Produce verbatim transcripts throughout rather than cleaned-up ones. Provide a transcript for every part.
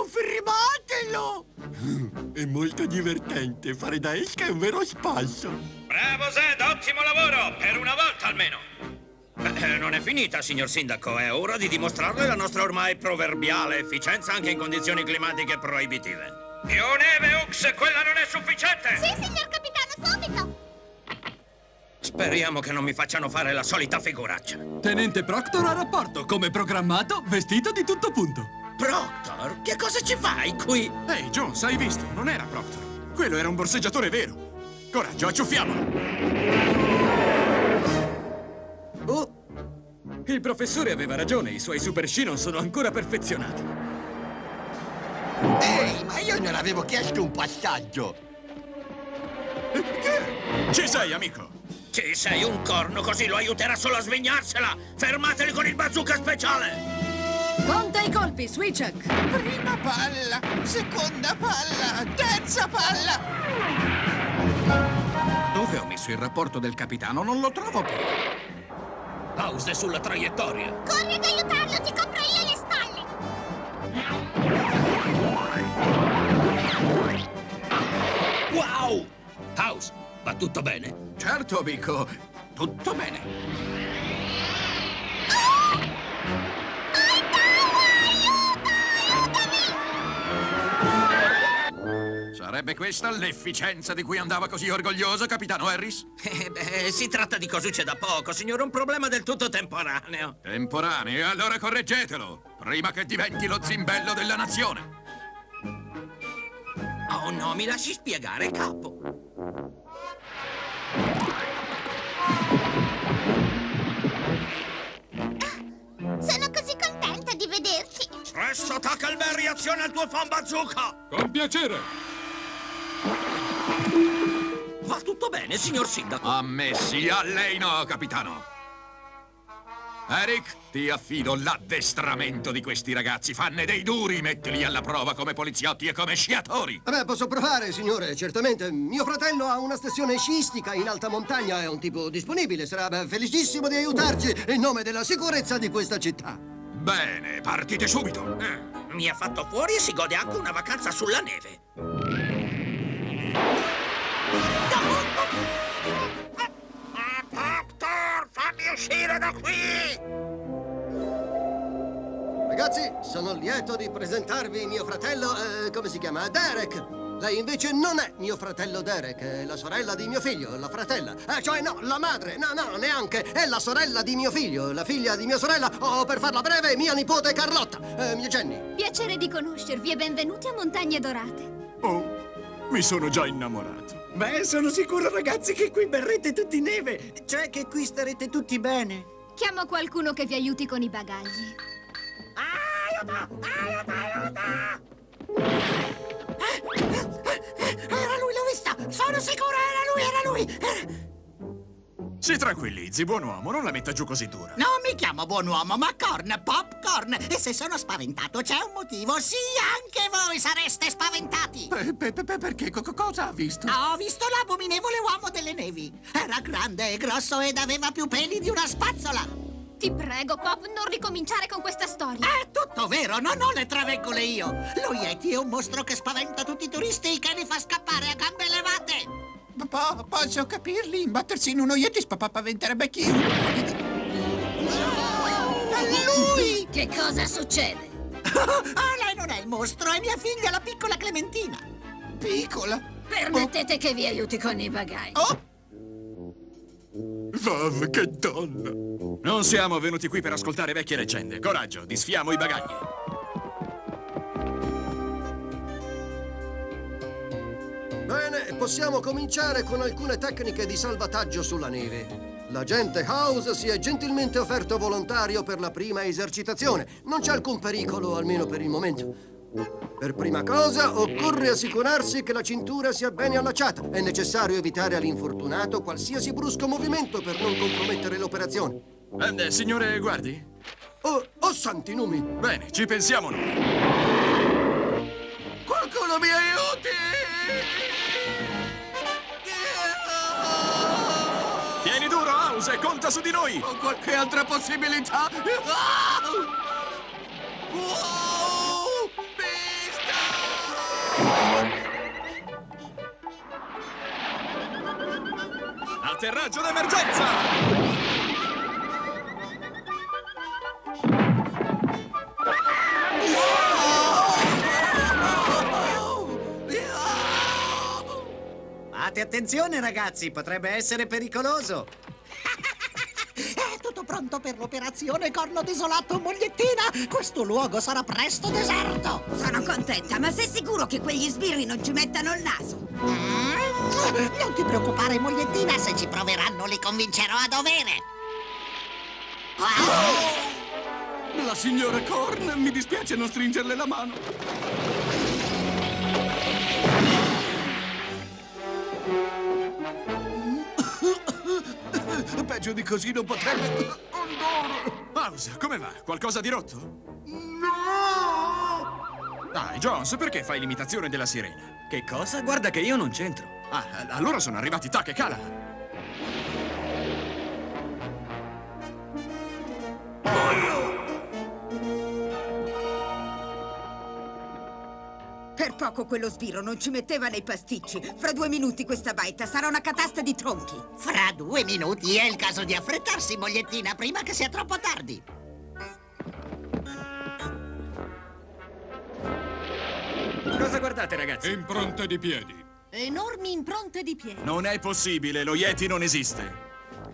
Fermatelo, fermatelo! È molto divertente, fare da esca è un vero spasso. Bravo Zed, ottimo lavoro, per una volta almeno. Beh, non è finita, signor Sindaco, è ora di dimostrarle la nostra ormai proverbiale efficienza anche in condizioni climatiche proibitive. Più neve, Ux, quella non è sufficiente! Sì, signor capitano, subito! Speriamo che non mi facciano fare la solita figuraccia. Tenente Proctor a rapporto, come programmato, vestito di tutto punto. Proctor? Che cosa ci fai qui? Ehi, Jones, hai visto? Non era Proctor. Quello era un borseggiatore vero. Coraggio, acciuffiamolo! Oh! Il professore aveva ragione, i suoi super sci non sono ancora perfezionati. Ehi, ma io non avevo chiesto un passaggio! Che? Ci sei, amico? Ci sei un corno, così lo aiuterà solo a svignarsela! Fermateli con il bazooka speciale! Conta i colpi, Swichak! Prima palla, seconda palla, terza palla! Dove ho messo il rapporto del capitano? Non lo trovo più. House è sulla traiettoria! Corri ad aiutarlo, ti copro io le spalle! Wow! House, va tutto bene? Certo, amico. Tutto bene. Sarebbe questa l'efficienza di cui andava così orgoglioso, capitano Harris? Eh beh, si tratta di cosucce da poco, signore, un problema del tutto temporaneo. Temporaneo? Allora correggetelo, prima che diventi lo zimbello della nazione. Oh no, mi lasci spiegare, capo. Sono così contenta di vederti! Presto, Tackleberry, aziona il tuo fan bazooka! Con piacere! Va tutto bene, signor Sindaco? A me sì, a lei no, capitano. Eric, ti affido l'addestramento di questi ragazzi. Fanne dei duri, mettili alla prova come poliziotti e come sciatori. Beh, posso provare, signore, certamente. Mio fratello ha una stazione sciistica in alta montagna, è un tipo disponibile, sarà beh, felicissimo di aiutarci in nome della sicurezza di questa città. Bene, partite subito. Ah, mi ha fatto fuori e si gode anche una vacanza sulla neve. Proctor, fammi uscire da qui! Ragazzi, sono lieto di presentarvi mio fratello, eh, come si chiama? Derek! Lei invece non è mio fratello Derek, è la sorella di mio figlio, la fratella. Eh, cioè no, la madre, no, no, neanche, è la sorella di mio figlio, la figlia di mia sorella, o per farla breve, mia nipote Carlotta, eh, mia Jenny. Piacere di conoscervi e benvenuti a Montagne Dorate. Oh, mi sono già innamorato. Beh, sono sicuro, ragazzi, che qui berrete tutti neve. Cioè che qui starete tutti bene. Chiamo qualcuno che vi aiuti con i bagagli. Aiuto! Aiuto! Aiuto! Era lui, l'ho vista! Sono sicuro, era lui, era lui! Era... Si tranquillizzi, buon uomo, non la metta giù così dura. Non mi chiamo buon uomo, ma Corn, Popcorn. E se sono spaventato c'è un motivo. Sì, anche voi sareste spaventati. Pe- pe- pe- perché? Co- cosa ha visto? Ho visto l'abominevole uomo delle nevi. Era grande e grosso ed aveva più peli di una spazzola. Ti prego, Pop, non ricominciare con questa storia. È tutto vero, non ho le traveggole io. Lo Yeti è un mostro che spaventa tutti i turisti e che li fa scappare a gambe levate. Po- posso capirli? Imbattersi in uno Yeti spaventerebbe chiunque. È lui! Che cosa succede? Ah, lei non è il mostro, è mia figlia, la piccola Clementina. Piccola. Permettete che vi aiuti con i bagagli. Oh! Vav, che donna! Non siamo venuti qui per ascoltare vecchie leggende. Coraggio, disfiamo i bagagli. Bene, possiamo cominciare con alcune tecniche di salvataggio sulla neve. L'agente House si è gentilmente offerto volontario per la prima esercitazione. Non c'è alcun pericolo, almeno per il momento. Per prima cosa, occorre assicurarsi che la cintura sia bene allacciata. È necessario evitare all'infortunato qualsiasi brusco movimento per non compromettere l'operazione. Eh, signore, guardi. Oh, oh, santi numi! Bene, ci pensiamo noi. Qualcuno mi aiuti! Tieni duro, House, e conta su di noi! Ho qualche altra possibilità? Wow! Atterraggio d'emergenza! Fate attenzione, ragazzi, potrebbe essere pericoloso. È tutto pronto per l'operazione Corno Desolato, mogliettina. Questo luogo sarà presto deserto. Sono contenta, ma sei sicuro che quegli sbirri non ci mettano il naso? Mm, non ti preoccupare, mogliettina, se ci proveranno li convincerò a dovere. Oh! La signora Corn, mi dispiace non stringerle la mano. Peggio di così non potrebbe andare. House, come va? Qualcosa di rotto? No! Dai, Jones, perché fai l'imitazione della sirena? Che cosa? Guarda che io non c'entro. Ah, allora sono arrivati Tuck e Callahan. Per poco quello sbirro non ci metteva nei pasticci. Fra due minuti questa baita sarà una catasta di tronchi. Fra due minuti è il caso di affrettarsi, mogliettina, prima che sia troppo tardi. Cosa guardate, ragazzi? Impronte di piedi. Enormi impronte di piedi. Non è possibile, lo Yeti non esiste.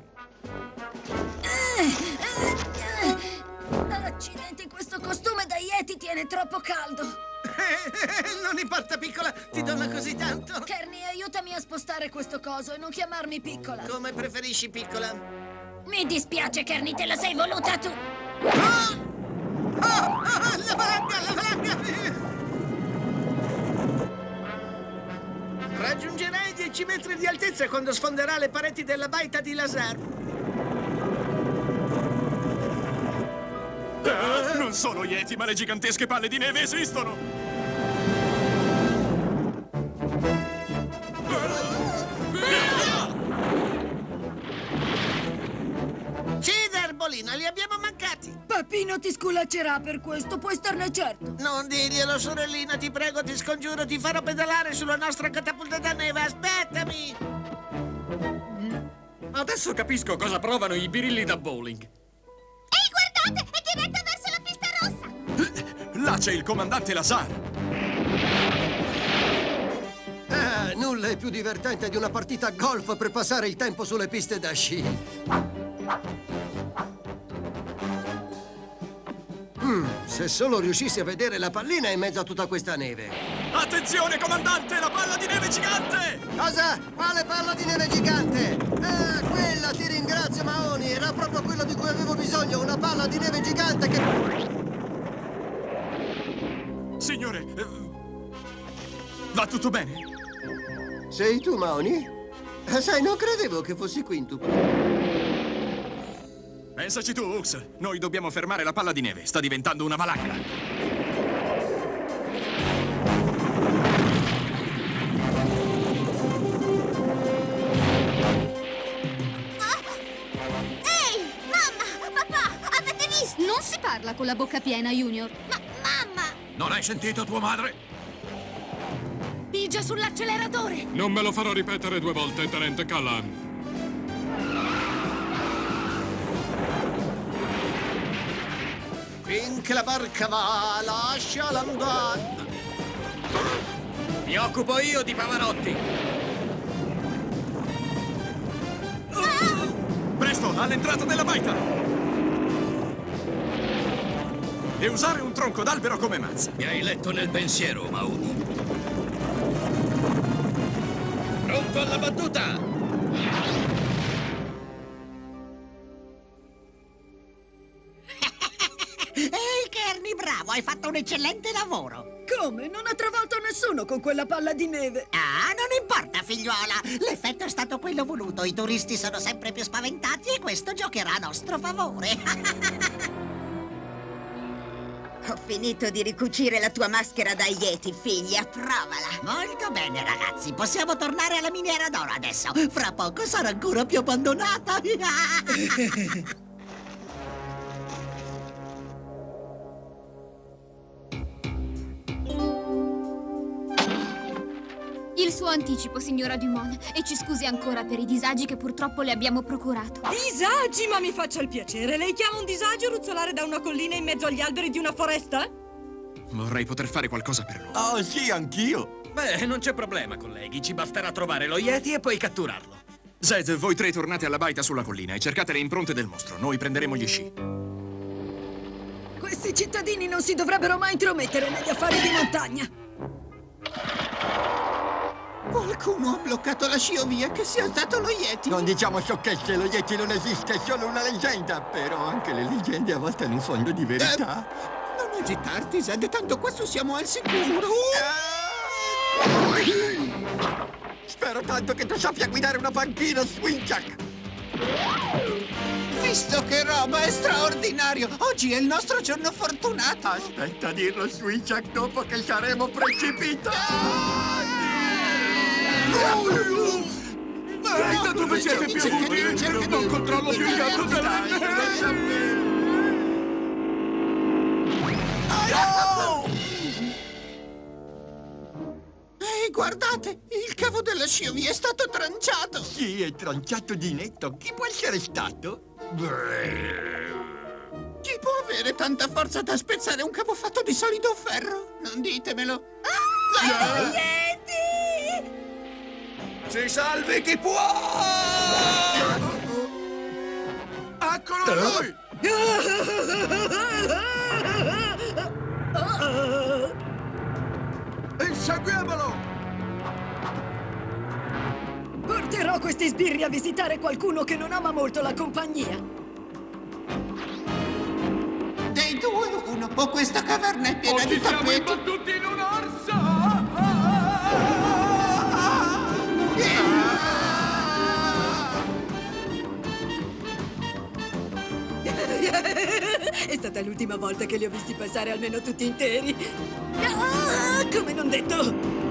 Accidenti, questo costume da Yeti tiene troppo caldo. Non importa, piccola, ti dono così tanto. Kearney, aiutami a spostare questo coso e non chiamarmi piccola. Come preferisci, piccola? Mi dispiace, Kearney, te la sei voluta tu. Oh! Oh! Oh! La valanga, la valanga! Raggiungerai dieci metri di altezza quando sfonderà le pareti della baita di Lazar. Ah, non sono Yeti, ma le gigantesche palle di neve esistono! Ciderbolina, li abbiamo mancati! Papino ti sculaccerà per questo, puoi starne certo. Non dirglielo, sorellina, ti prego, ti scongiuro, ti farò pedalare sulla nostra catapulta da neve, aspettami! Adesso capisco cosa provano i birilli da bowling. Ehi, guardate, è diretta verso la pista rossa! Là c'è il comandante Lazar! Ah, nulla è più divertente di una partita a golf per passare il tempo sulle piste da sci. Mm, se solo riuscissi a vedere la pallina in mezzo a tutta questa neve. Attenzione, comandante! La palla di neve gigante! Cosa? Quale palla di neve gigante? Ah, quella, ti ringrazio, Mahoney. Era proprio quello di cui avevo bisogno, una palla di neve gigante che... Signore, eh, va tutto bene? Sei tu, Mahoney? Ah, sai, non credevo che fossi quintuplo. Pensaci tu, Hux. Noi dobbiamo fermare la palla di neve. Sta diventando una valanga. Ehi, mamma, papà, avete visto? Non si parla con la bocca piena, Junior. Ma, mamma! Non hai sentito tua madre? Pigia sull'acceleratore. Non me lo farò ripetere due volte, tenente Callahan. Finché la barca va, lasciala andare. Mi occupo io di Pavarotti. Presto, all'entrata della baita! E usare un tronco d'albero come mazza. Mi hai letto nel pensiero, Mahoney. Pronto alla battuta! Ehi, Kearney, bravo, hai fatto un eccellente lavoro. Come? Non ha travolto nessuno con quella palla di neve. Ah, non importa, figliuola. L'effetto è stato quello voluto. I turisti sono sempre più spaventati e questo giocherà a nostro favore. Ho finito di ricucire la tua maschera da Yeti, figlia. Provala. Molto bene, ragazzi. Possiamo tornare alla miniera d'oro adesso. Fra poco sarà ancora più abbandonata. suo anticipo, signora Dumont, e ci scusi ancora per i disagi che purtroppo le abbiamo procurato. Disagi? Ma mi faccia il piacere. Lei chiama un disagio ruzzolare da una collina in mezzo agli alberi di una foresta? Vorrei poter fare qualcosa per lui. Oh, sì, anch'io. Beh, non c'è problema, colleghi. Ci basterà trovare lo Yeti e poi catturarlo. Zed, voi tre tornate alla baita sulla collina e cercate le impronte del mostro. Noi prenderemo gli sci. Questi cittadini non si dovrebbero mai intromettere negli affari di montagna. Qualcuno ha bloccato la sciovia, che sia stato lo Yeti. Non diciamo sciocchezze, lo Yeti non esiste, è solo una leggenda. Però anche le leggende a volte hanno un fondo di verità. Eh, non agitarti, Zed, tanto questo siamo al sicuro. Spero tanto che tu sappia guidare una panchina, Switchak. Visto che roba, è straordinario. Oggi è il nostro giorno fortunato. Aspetta a dirlo, Switchak, dopo che saremo precipitati. Ehi, da dove siete piovuti? Non controllo più il gatto della neve! Ehi, guardate, il cavo della sciovia è stato tranciato. Sì, è tranciato di netto. Chi può essere stato? Chi può avere tanta forza da spezzare un cavo fatto di solido ferro? Non ditemelo. Ah, lo Yeti! Si salvi chi può! Eccolo lui! Inseguiamolo! Porterò questi sbirri a visitare qualcuno che non ama molto la compagnia. Dei due, uno. O questa caverna è piena di tappeti. Tutti in un orso! È stata l'ultima volta che li ho visti passare almeno tutti interi. Ah, come non detto!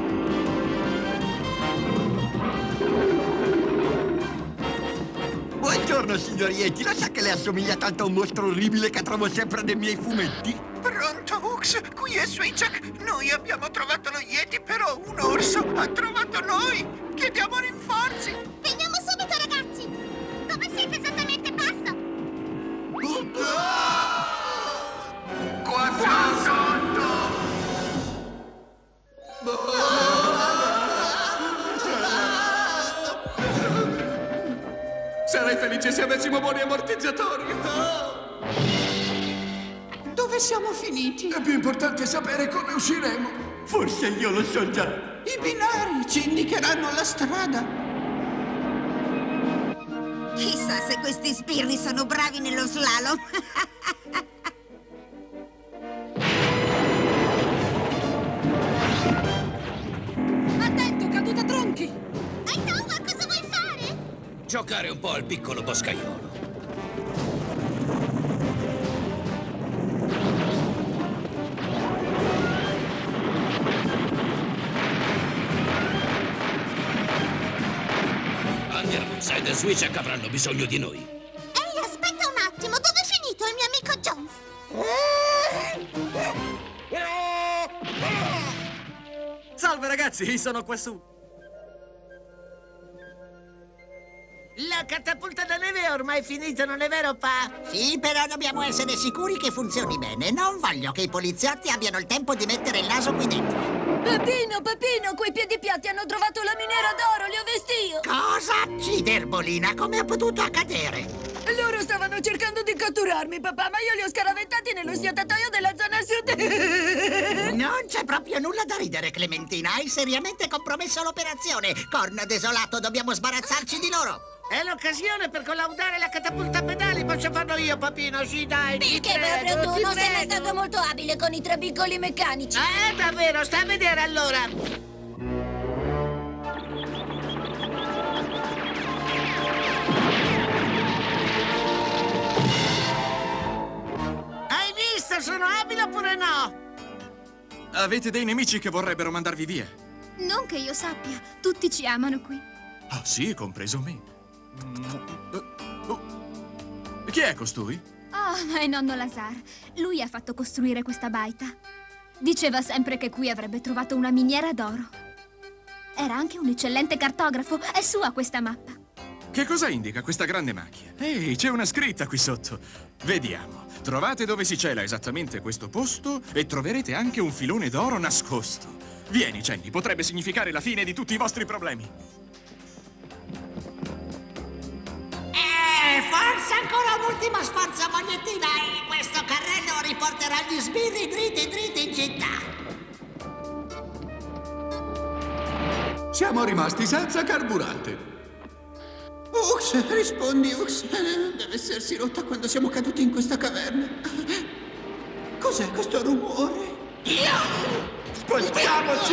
Buongiorno, signor Yeti. Lo sa che le assomiglia tanto a un mostro orribile che trovo sempre nei miei fumetti? Pronto, Hux? Qui è Switchak. Noi abbiamo trovato lo Yeti, però un orso ha trovato noi. Chiediamo rinforzi. Veniamo subito, ragazzi! Dove siete esattamente, passo? Qua siamo sotto! Sarei felice se avessimo buoni ammortizzatori. Dove siamo finiti? È più importante sapere come usciremo. Forse io lo so già. I binari ci indicheranno la strada. Chissà se questi sbirri sono bravi nello slalom. Attento, caduta tronchi! Ehi, Tower, cosa vuoi fare? Giocare un po' al piccolo boscaiolo. Andiamo, Zed e Switchak avranno bisogno di noi. Ehi, aspetta un attimo, dove è finito il mio amico Jones? Salve ragazzi, sono qua su. La catapulta da neve è ormai finita, non è vero, Pa? Sì, però dobbiamo essere sicuri che funzioni bene. Non voglio che i poliziotti abbiano il tempo di mettere il naso qui dentro. Peppino, Peppino, quei piedi piatti hanno trovato la miniera d'oro, li ho visti io! Cosa? Ciderbolina, come è potuto accadere? Loro stavano cercando di catturarmi, papà, ma io li ho scaraventati nello sciatatoio della zona sud. Non c'è proprio nulla da ridere, Clementina. Hai seriamente compromesso l'operazione. Corno desolato, dobbiamo sbarazzarci di loro. È l'occasione per collaudare la catapulta a pedali. Posso farlo io, Papino? Sì, dai. ti Perché prego, proprio tu ti non sei mai prego. stato molto abile con i tre piccoli meccanici? Eh, davvero? Sta a vedere allora. Hai visto? Sono abile oppure no? Avete dei nemici che vorrebbero mandarvi via? Non che io sappia, tutti ci amano qui. Ah, sì, compreso me. Uh, uh. Chi è costui? Oh, è nonno Lazar. Lui ha fatto costruire questa baita. Diceva sempre che qui avrebbe trovato una miniera d'oro. Era anche un eccellente cartografo. È sua questa mappa. Che cosa indica questa grande macchia? Ehi, c'è una scritta qui sotto. Vediamo. Trovate dove si cela esattamente questo posto e troverete anche un filone d'oro nascosto. Vieni, Jenny, potrebbe significare la fine di tutti i vostri problemi. Eh, forse ancora un'ultima sforzo, mogliettina, e questo carrello riporterà gli sbirri dritti dritti in città. Siamo rimasti senza carburante. Ux, rispondi, Ux. Deve essersi rotta quando siamo caduti in questa caverna. Cos'è questo rumore? Spostiamoci!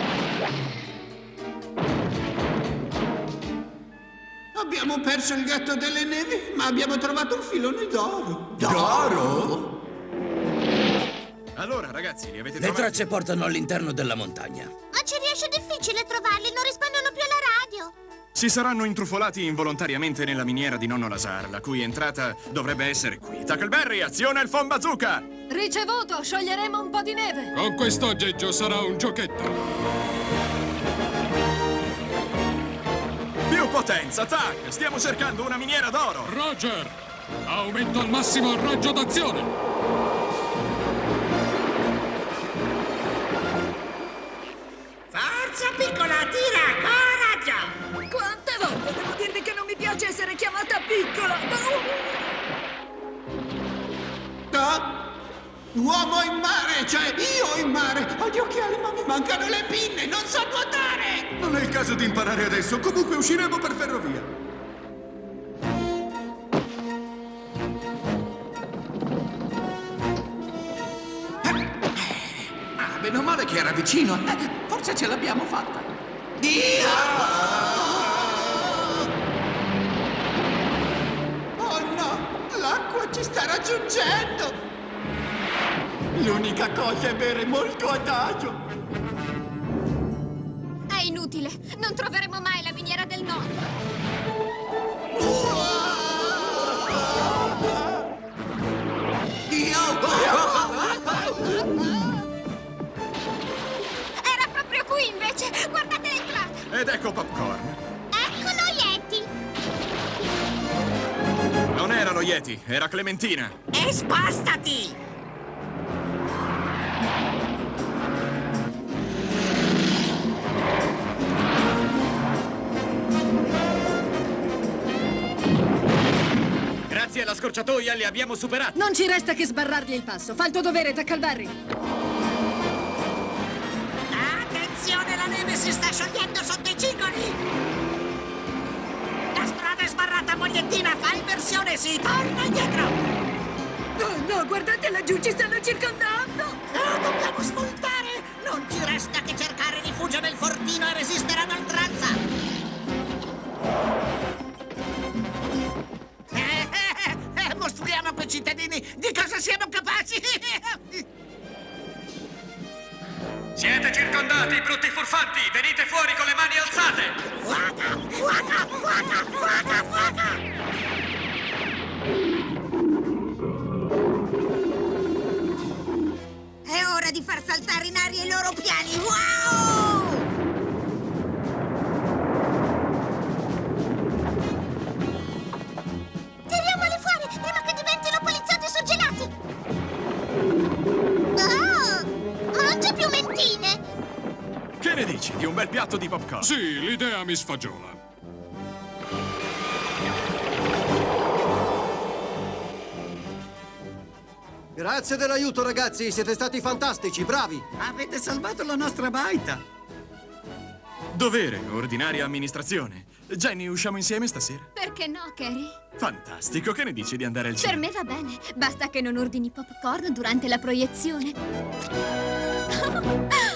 Abbiamo perso il gatto delle nevi, ma abbiamo trovato un filone d'oro. D'oro? Allora, ragazzi, li avete Le trovati? tracce portano all'interno della montagna. Ma ci riesce difficile trovarli, non rispondono più alla radio. Si saranno intrufolati involontariamente nella miniera di nonno Lazar, la cui entrata dovrebbe essere qui. Tackleberry, aziona il phon bazooka! Ricevuto, scioglieremo un po' di neve. Con questo aggeggio sarà un giochetto. Più potenza, Tac! Stiamo cercando una miniera d'oro! Roger! Aumento al massimo il raggio d'azione! Forza, piccola, tira, coraggio! Quante volte devo dirvi che non mi piace essere chiamata piccola? Ah? Uomo in mare, cioè io in mare. Ho gli occhiali, ma mi mancano le pinne, non so nuotare! Non è il caso di imparare adesso, comunque usciremo per ferrovia. Ah, meno male che era vicino. Eh, forse ce l'abbiamo fatta. Dio! Oh no, l'acqua ci sta raggiungendo. L'unica cosa è bere molto adagio. È inutile, non troveremo mai la miniera del nord. Dio! Era proprio qui invece, guardate l'entrata. Ed ecco Popcorn. Ecco lo Yeti. Non era lo Yeti, era Clementina. E spostati! Grazie alla scorciatoia li abbiamo superati. Non ci resta che sbarrargli il passo. Fa il tuo dovere, Tackleberry. Attenzione, la neve si sta sciogliendo sotto i cingoli! La strada è sbarrata, mogliettina! Fa inversione, si torna indietro! Oh no, guardate laggiù, ci stanno circondando! No, dobbiamo svoltare! Non ci resta che cercare rifugio nel fortino e resistere ad oltranza! Eh, eh, eh, mostriamo a quei cittadini di cosa siamo capaci! Siete circondati, brutti furfanti! Venite fuori con le mani alzate! Fuoca! Fuoca! Fuoca! Fuoca! Fuoca! È ora di far saltare in aria i loro piani! Wow! Tiriamoli fuori prima che diventino poliziotti suggelati. Oh, mangia più mentine. Che ne dici di un bel piatto di popcorn? Sì, l'idea mi sfagiola. Grazie dell'aiuto, ragazzi. Siete stati fantastici, bravi. Avete salvato la nostra baita! Dovere, ordinaria amministrazione. Jenny, usciamo insieme stasera? Perché no, Carrie? Fantastico, che ne dici di andare al Per cinema? me va bene. Basta che non ordini popcorn durante la proiezione.